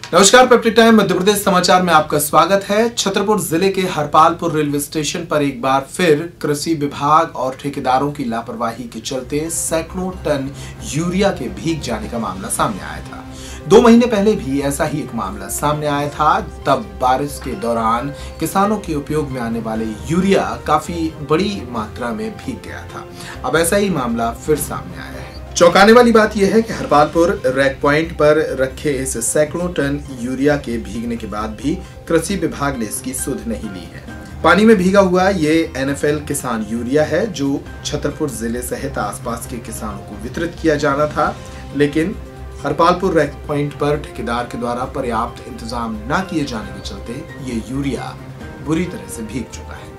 नमस्कार, peptic time Madhya Pradesh समाचार में आपका स्वागत है। छतरपुर जिले के हरपालपुर रेलवे स्टेशन पर एक बार फिर कृषि विभाग और ठेकेदारों की लापरवाही के चलते सैकड़ों टन यूरिया के भीग जाने का मामला सामने आया था। 2 महीने पहले भी ऐसा ही एक मामला सामने आया था। तब बारिश के दौरान किसानों के उपयोग में आने वाले यूरिया काफी बड़ी मात्रा में भीग गया था। अब ऐसा ही मामला फिर सामने आया है। चौंकाने वाली बात यह है कि हरपालपुर रैक पॉइंट पर रखे इस सैकड़ों टन यूरिया के भीगने के बाद भी कृषि विभाग ने इसकी सुध नहीं ली है। पानी में भीगा हुआ ये NFL किसान यूरिया है जो छतरपुर जिले सहित आसपास के किसानों को वितरित किया जाना था, लेकिन हरपालपुर रैक पॉइंट पर ठेकेदार के द्वारा पर्याप्त इंतजाम न किए जाने के चलते ये यूरिया बुरी तरह से भीग चुका है।